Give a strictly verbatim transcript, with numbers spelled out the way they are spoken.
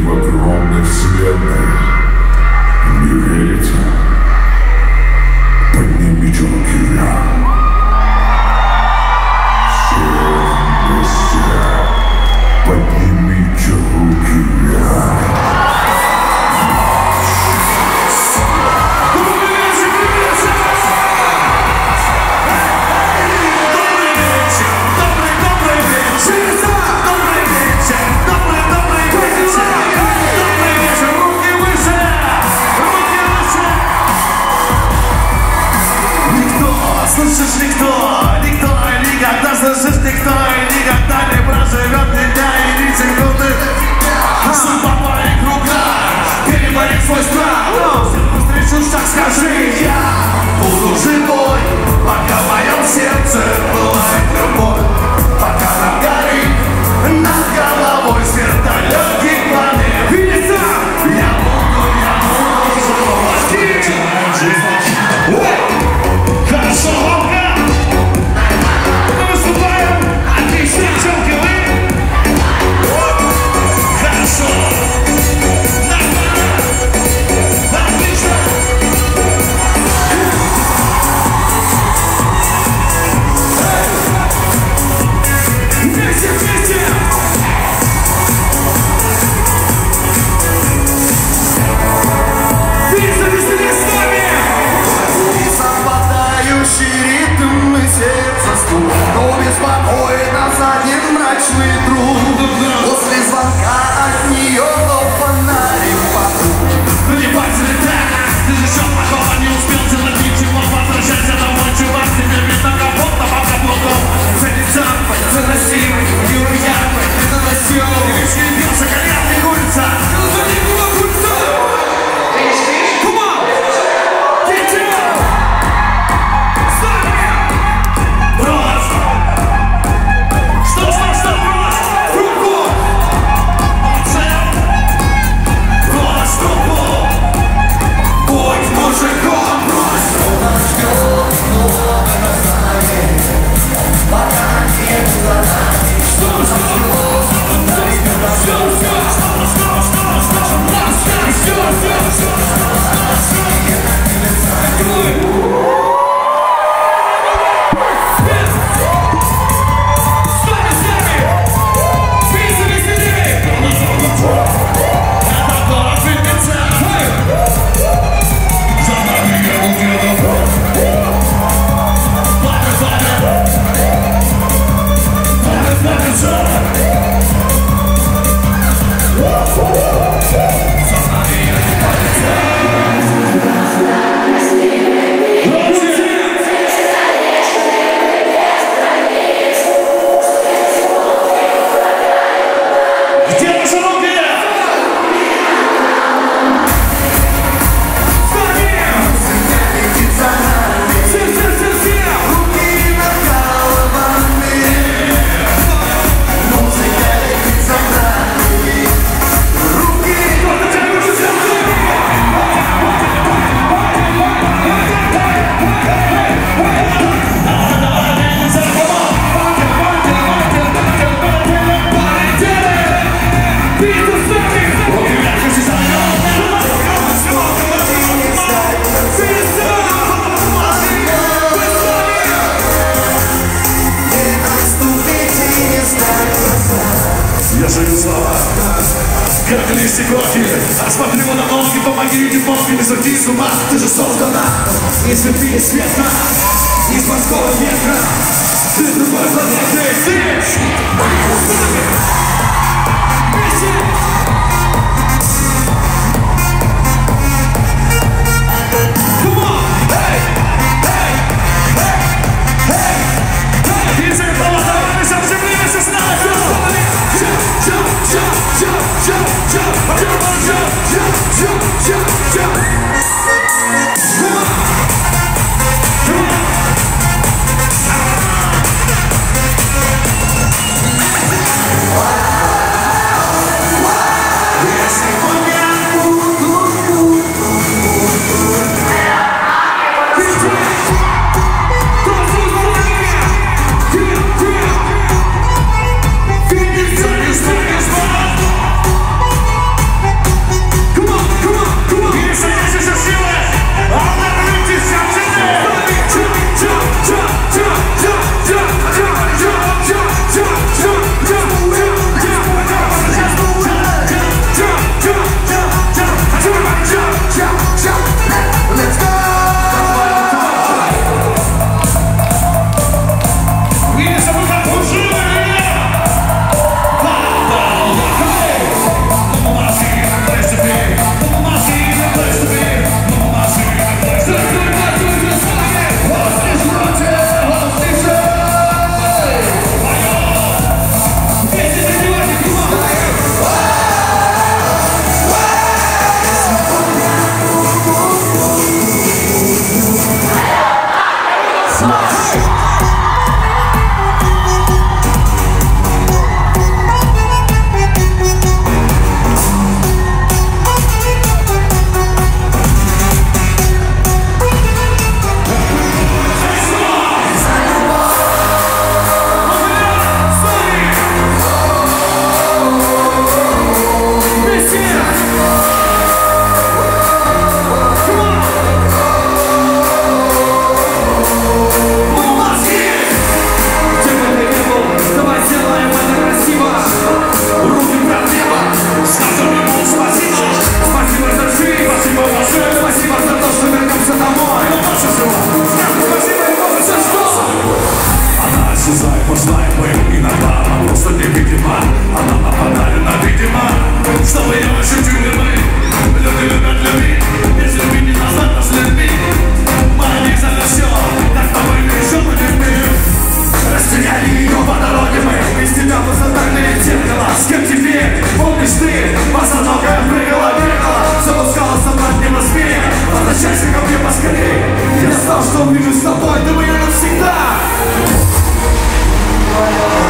в огромной вселенной. Не верите? Поднимите руки вверх. Все вместе. Поднимите руки вверх. Слышишь, никто, никто и никогда, слышишь, никто и никогда не проживет ни дня и ни секунды. Судьба в моих руках, переборить свой страх. Встречу шаг, скажи, я буду живой, пока в моем сердце пылает любовь. Пока нам горит над головой свет далеких планет. Видится, я буду, я буду живой. Хорошо, Волга! Мы выступаем! Отлично, челки вы! Хорошо! Нормально! Отлично! Вместе, вместе! Весело, веселее с нами! Ритм и сердце стук, но беспокойно задним мрачный труд. После звонка от нее до фонарик вокруг. Ну не бойся летать, ты же еще плохого не успел сделать ничего. Возвращайся домой, чувак, тебе видно капота по капоту. Ценится, заносимый, неуярный, это насилу. И лишь не бился, горят и улица. Я жую слова, как листья кофе. А смотрю на ноги, помоги, не помни, не сойти с ума. Ты же создана из любви и света, из морского ветра. Ты другой планеты, ты что увижу с тобой, ты меня навсегда.